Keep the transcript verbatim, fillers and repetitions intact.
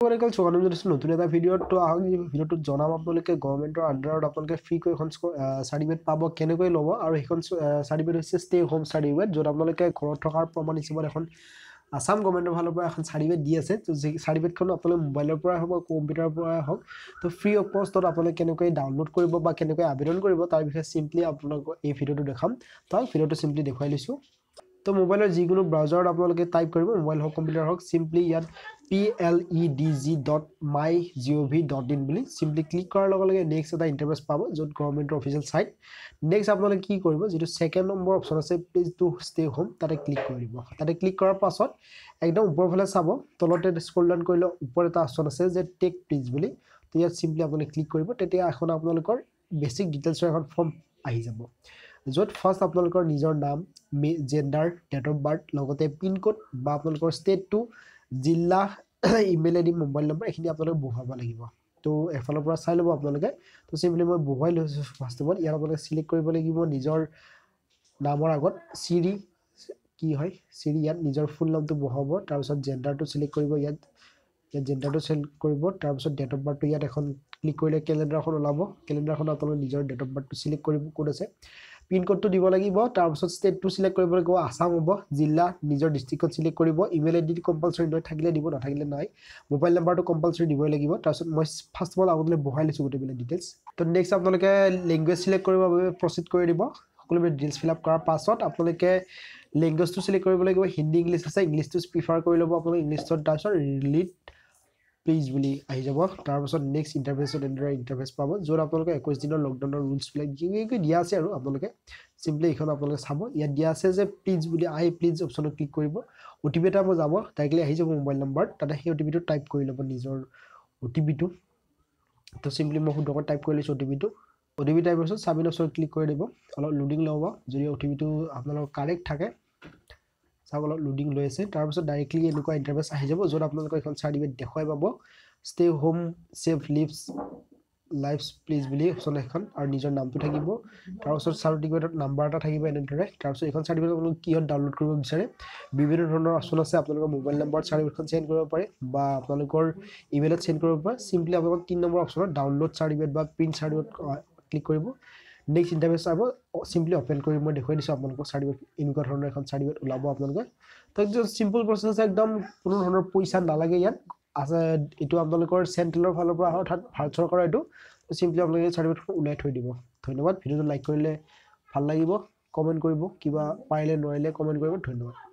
বন্ধুসকল স্বাগতম জনাইছো নতুন এটা ভিডিঅ'ত তো আহক এই ভিডিঅ'টোত জনাম আপোনালোকে গভৰ্ণমেণ্টৰ আণ্ডাৰত আপোনালোকে ফ্ৰীকৈ এখন চাৰ্টিফিকেট পাব কেনেকৈ ল'ব আৰু সেইখন চাৰ্টিফিকেট হৈছে ষ্টে হোম চাৰ্টিফিকেট য'ত আপোনালোকে ঘৰত থকাৰ প্ৰমাণ হিচাপত এখন আসাম গভৰ্ণমেণ্টৰ ফালৰ পৰা এখন চাৰ্টিফিকেট দি আছে তো চাৰ্টিফিকেটখন আপোনালোকে মোবাইলৰ পৰা হওক কম্পিউটাৰৰ পৰা হওক তো ফ্ৰী অফ কষ্টত আপোনালোকে কেনেকৈ ডাউনলোড কৰিব বা কেনেকৈ আবেদন কৰিব তাৰ বিষয়ে সিম্পলি আপোনালোকক এই ভিডিঅ'টো দেখাম তো ভিডিঅ'টো সিম্পলি দেখুৱাই লৈছো তো মোবাইলৰ যিকোনো ব্ৰাউজাৰত আপোনালোকে টাইপ কৰিব মোবাইল হওক কম্পিউটাৰ হওক সিম্পলি ইয়াত p l e d g dot my gov dot in বুলি সিম্পলি ক্লিক কৰাৰ লগে লগে নেক্সট এটা ইন্টাৰফেস পাব য'ত গভৰ্ণমেণ্টৰ অফিচিয়েল সাইট নেক্সট আপোনালোকে কি কৰিব যেটো সেকেন্ড নম্বৰ অপচন আছে প্লিজ টু ষ্টে হোম তাতে ক্লিক কৰিব তাতে ক্লিক কৰাৰ পাছত একদম ওপৰৰ ফালে চাব তলতে স্ক্ৰল ডাউন কৰিলে ওপৰ এটা অপচন আছে যে টেক প্লিজ বুলি তো ইয়াত সিম্পলি আপুনি ক্লিক কৰিব তেতিয়া এখন আপোনালোকৰ বেসিক ডিটেইলছৰ এখন ফৰ্ম আহি যাব য'ত ফাৰ্স্ট আপোনালোকৰ নিজৰ নাম জেন্ডাৰ ডেট অফ বাৰ্থ লগতে পিন কোড বা আপোনালোকৰ ষ্টেট টু জিলা ইমেইল আইডি মোবাইল নম্বৰ এখিনি আপোনালোকে বহুৱাব লাগিব তো এফালৰ পৰা চাই ল'ব আপোনালোকে তো সিম্পলি মই বহুৱাই লৈছো ফাৰ্স্ট অফ অল ইয়াৰ আপোনালোকে সিলেক্ট কৰিব লাগিব নিজৰ নামৰ আগত সিৰি কি হয় সিৰি ইয়াত নিজৰ ফুল নামটো বহুৱাব তাৰ পিছত জেন্ডাৰটো সিলেক্ট কৰিব ইয়াত ইয়াত জেন্ডাৰটো সিলেক্ট কৰিব তাৰ পিছত ডেট অফ বাৰ্থটো ইয়াত এখন ক্লিক কৰিলে ক্যালেন্ডাৰখন ওলাব ক্যালেন্ডাৰখন আপোনালোকে নিজৰ ডেট অফ বাৰ্থটো সিলেক্ট কৰিব কোড আছে পিন কোডটো দিব লাগিব তাৰ পিছত ষ্টেটটো সিলেক্ট কৰিব লাগিব আসাম হ'ব জিলা নিজৰ ডিস্ট্ৰিক্টত সিলেক্ট কৰিব ইমেইল আইডি কম্পালসৰি নহয় থাকিলে দিব নাথাকিলে নাই মোবাইল নাম্বাৰটো কম্পালসৰি দিবই লাগিব তাৰ পিছত মই ফাৰ্স্ট অফ অল আগলৈ বহাই লৈছো গোটেইবিলাক ডিটেইলছ তো নেক্সট আপোনালোকে ল্যাঙ্গুৱেজ সিলেক্ট কৰিব বাবে প্ৰসিড কৰি দিব সকলোবোৰ ডিটেইলছ ফিল আপ কৰাৰ পাছত আপোনালোকে ল্যাঙ্গুৱেজটো সিলেক্ট কৰিব লাগিব হিন্দী ইংলিছ আছে ইংলিছটো প্ৰিফাৰ কৰি ল'ব আপোনালোকে ইংলিছত তাৰ পিছত ৰিলিড প্লিজ বুলি আহি যাব তাৰ পিছত নেক্সট ইন্টাৰফেসত এন্ডাৰ ইন্টাৰফেস পাব য'ত আপোনালোকে একৈশ দিনৰ লকডাউনৰ ৰুলছ বিলাক কি কি দিয়া আছে আৰু আপোনালোকে সিম্পলি এখন আপোনালোকে চাব ইয়াত দিয়া আছে যে প্লিজ বুলি আই প্লিজ অপচনত ক্লিক কৰিব ওটিপি এটা মই যাব ডাইৰেক্টলি আহি যাব মোবাইল নম্বৰ তাতে সেই ওটিপিটো টাইপ কৰি ল'ব নিজৰ ওটিপিটো তো সিম্পলি মই শুদ্ধকৈ টাইপ কৰি লৈছো ওটিপিটো ওটিপি টাইপ কৰিছো সাবমিট অপচনত ক্লিক কৰি দিব অলপ লোডিং ল'ব যদি ওটিপিটো আপোনালোকৰ কাৰেক্ট থাকে চাবলৈ লোডিং লৈ আছে তাৰ পিছত ডাইৰেক্টলি এনেকুৱা ইন্টাৰফেস আহি যাব য'ত আপোনালোকে এখন চাৰ্টিফিকেট দেখুৱাই পাব stay home save lives lives pledge বুলি অপচন এখন আৰু নিজৰ নামটো থাকিব তাৰ পিছত চাৰ্টিফিকেটৰ নাম্বাৰ এটা থাকিব এনেদৰে তাৰ পিছত এখন চাৰ্টিফিকেট আপোনালোকে কিহত ডাউনলোড কৰিব বিচাৰে বিভিন্ন ধৰণৰ অপচন আছে আপোনালোকৰ মোবাইল নাম্বাৰত চাৰ্টিফিকেটখন সেন্ড কৰিব পাৰে বা আপোনালোকৰ ইমেইলত সেন্ড কৰিব পাৰে সিম্পলি আপোনালোকৰ তিন নম্বৰ অপচনত ডাউনলোড চাৰ্টিফিকেট বা প্ৰিন্ট চাৰ্টিফিকেট ক্লিক কৰিব নেক্সট ইন্টাৰফেস আব সিম্পলি ওপেন কৰি মই দেখুৱাই দিছো আপোনালোকক চাৰ্টিফিকেট এনেকুৱা ধৰণৰ এখন চাৰ্টিফিকেট ওলাব আপোনালোকে তো একদম সিম্পল প্ৰসেস আছে একদম কোনো ধৰণৰ পইচা নালাগে ইয়াত আছে এটো আপোনালোকৰ চেন্ট্ৰেলৰ ফালৰ পৰা অৰ্থাৎ ভাৰত চৰকাৰৰ এটো সিম্পলি আপোনালোকে চাৰ্টিফিকেটখন উলাই থৈ দিব ধন্যবাদ ভিডিওটো লাইক কৰিলে ভাল লাগিব কমেন্ট কৰিব কিবা পাৰিলে নোৱাৰিলে কমেন্ট কৰিব ধন্যবাদ